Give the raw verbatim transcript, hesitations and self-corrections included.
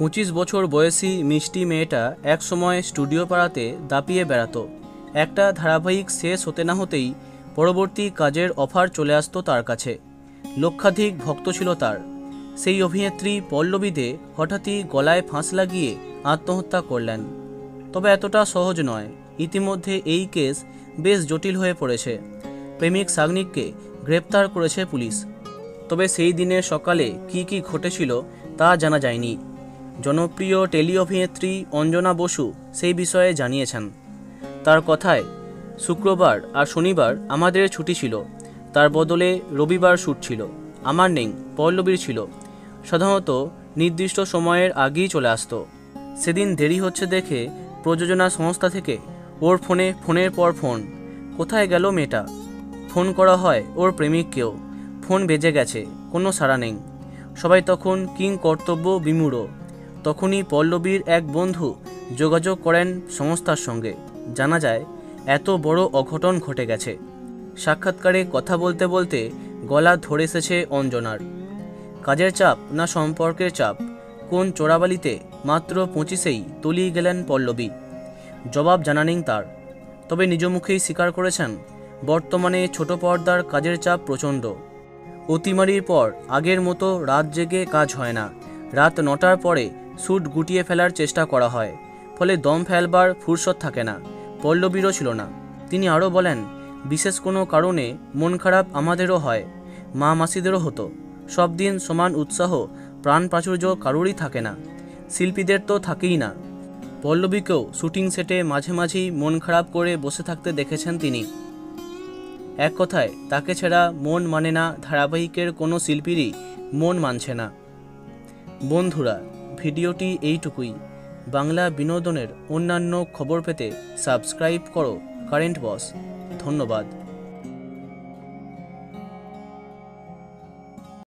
পঁচিশ বছর বয়সী মিষ্টি মেয়েটা এক সময় স্টুডিও পাড়াতে দাপিয়ে বেড়াতো। একটা ধারাবাহিক শেষ হতে না হতেই পরবর্তী কাজের অফার চলে আসতো তার কাছে। লক্ষাধিক ভক্ত ছিল তার। সেই অভিনেত্রী পল্লবী দে হঠাৎই গলায় ফাঁস লাগিয়ে আত্মহত্যা করলেন। তবে এতটা সহজ নয়। ইতিমধ্যে এই কেস বেশ জটিল হয়ে পড়েছে। প্রেমিক সাগনিককে গ্রেপ্তার করেছে পুলিশ। তবে সেই দিনের সকালে কি কি ঘটেছিল তা জানা যায়নি। জনপ্রিয় টেলি অভিনেত্রী অঞ্জনা বসু সেই বিষয়ে জানিয়েছেন। তার কথায়, শুক্রবার আর শনিবার আমাদের ছুটি ছিল, তার বদলে রবিবার শ্যুট ছিল। আমার নেই, পল্লবীর ছিল। সাধারণত নির্দিষ্ট সময়ের আগেই চলে আসতো। সেদিন দেরি হচ্ছে দেখে প্রযোজনা সংস্থা থেকে ওর ফোনে ফোনের পর ফোন। কোথায় গেল মেয়েটা? ফোন করা হয় ওর প্রেমিককেও। ফোন বেজে গেছে, কোনো সাড়া নেই। সবাই তখন কিং কর্তব্য বিমূঢ়। তখনই পল্লবীর এক বন্ধু যোগাযোগ করেন সংস্থার সঙ্গে। জানা যায় এত বড় অঘটন ঘটে গেছে। সাক্ষাৎকারে কথা বলতে বলতে গলা ধরে এসেছে অঞ্জনার। কাজের চাপ না সম্পর্কের চাপ? কোন চোরাবালিতে মাত্র পঁচিশেই তলিয়ে গেলেন পল্লবী? জবাব জানা নেই তার। তবে নিজ মুখেই স্বীকার করেছেন, বর্তমানে ছোট পর্দার কাজের চাপ প্রচণ্ড। অতিমারির পর আগের মতো রাত জেগে কাজ হয় না। রাত নটার পরে শ্যুট গুটিয়ে ফেলার চেষ্টা করা হয়, ফলে দম ফেলবার ফুরসত থাকে না। পল্লবীরও ছিল না। তিনি আরও বলেন, বিশেষ কোনো কারণে মন খারাপ আমাদেরও হয়, মা মাসিদেরও হতো। সব দিন সমান উৎসাহ প্রাণ প্রাচুর্য কারোরই থাকে না, শিল্পীদের তো থাকেই না। পল্লবীকেও শুটিং সেটে মাঝে মাঝেই মন খারাপ করে বসে থাকতে দেখেছেন তিনি। এক কথায়, তাকে ছাড়া মন মানে না ধারাবাহিকের কোনো শিল্পীরই মন মানছে না। বন্ধুরা, ভিডিওটি এইটুকুই। বাংলা বিনোদনের অন্যান্য খবর পেতে সাবস্ক্রাইব করো কারেন্ট বস। ধন্যবাদ।